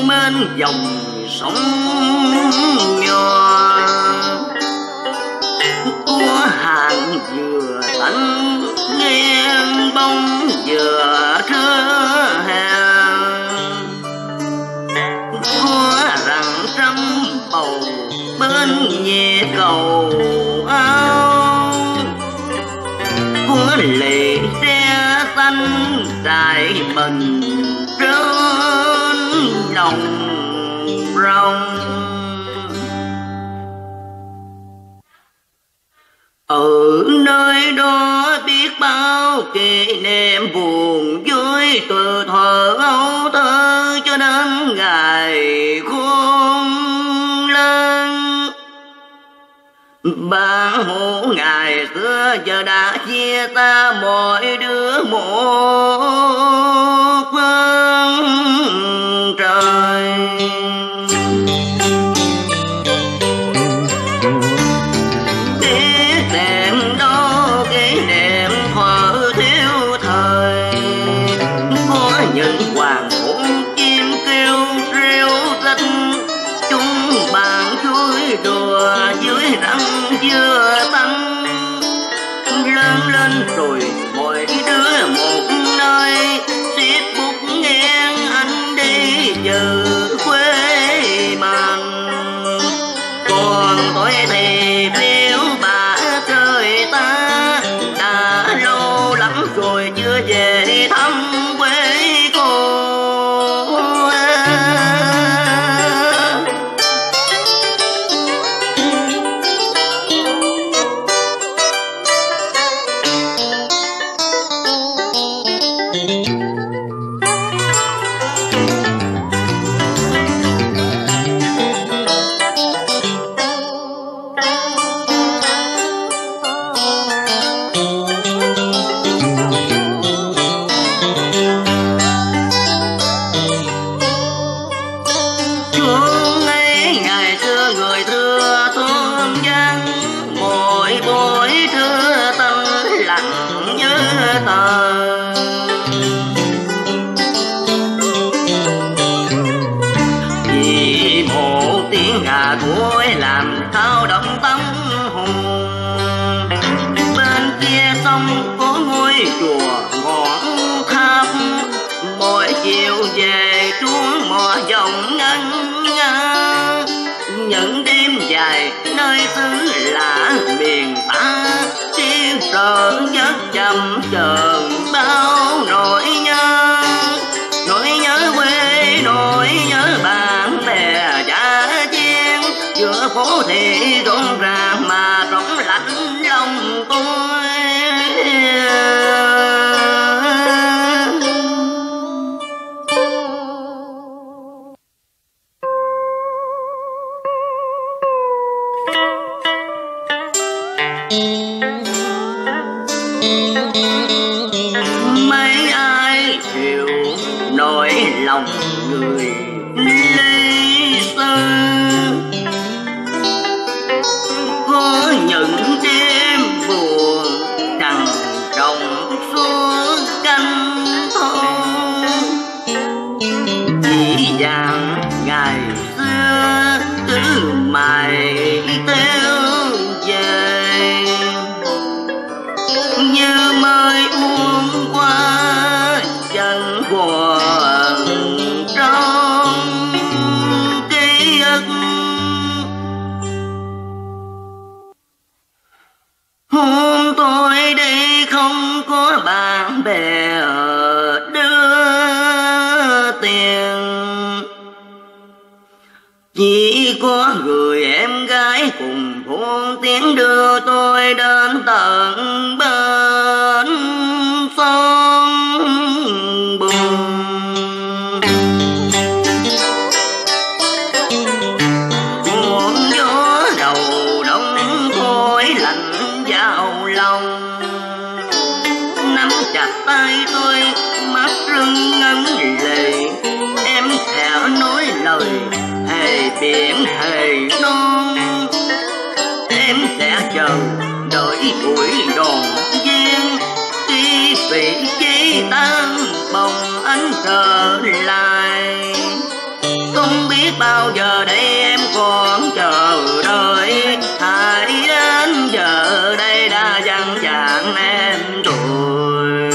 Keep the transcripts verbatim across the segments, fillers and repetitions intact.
bên dòng sông nhỏ. Của hàng dừa xanh ngang bông dừa trưa hè. Của rặng trăm bầu bên nhẹ cầu áo. Của lệ tre xanh trải mình trên đồng rồng. Ở nơi đó biết bao kỷ niệm buồn vui, từ thuở ấu thơ cho đến ngày khôn lớn. Bạn hữu ngày xưa giờ đã chia ta mỗi đứa một phương trời. Biết tìm đâu kỷ niệm thuở thiếu thời. Có những hoàng hôn chim kêu reo rách, chúng bạn vui đùa dưới răng dưa tăng. Lớn lên rồi mỗi đứa một nơi, xiết bút ngang anh đi từ quê mình. Còn tôi thì phiêu bả trời ta, đã lâu lắm rồi chưa về thăm quê cô. Vì một tiếng gà cuối làm thao động tâm hồn. Bên kia sông có ngôi chùa ngọn tháp, mỗi chiều về chuông mò dòng ngân nga. Những đêm dài nơi xứ lạ miền ta, tiếng sợ giấc chậm chờn bao nỗi nhớ. Nỗi nhớ quê, nỗi nhớ bạn bè cha chiên, giữa phố thị rộn ràng mà rỗng lạnh lòng tôi. Mấy ai hiểu nỗi lòng người ly xơ. Có những đêm buồn trằn trọc suốt canh thôn. Chỉ vàng ngày xưa cứ mãi theo về, như mới uống qua chẳng còn trong ký ức. Hôm tôi đây không có bạn bè đưa tiền, chỉ có người em gái cùng thôn tiếng đưa tôi đến tận bên sông Bùn. Cuộn gió đầu đông khói lạnh vào lòng, nắm chặt tay tôi mắt rưng ngấn lệ. Em khẽ nói lời thề biển thề non, em sẽ chờ đợi buổi đòn viên, khi vị trí tan bồng anh trở lại. bao giờ đây em còn chờ đợi, hãy đến giờ đây đã dặn dàng em rồi.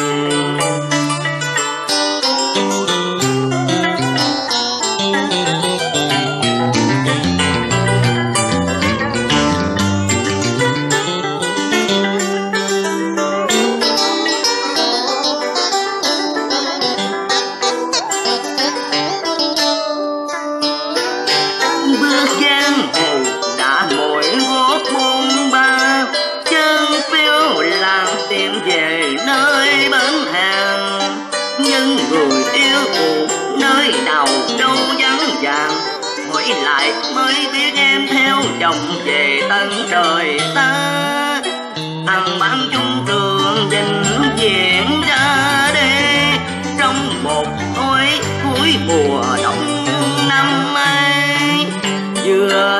Về nơi bến hàng, nhưng người yêu cuộc nơi đầu đâu vắng vàng, hỏi lại mới biết em theo chồng về tân trời xa. Thằng bạn chung trường dình diễn ra đây trong một tối cuối mùa đông năm ấy, vừa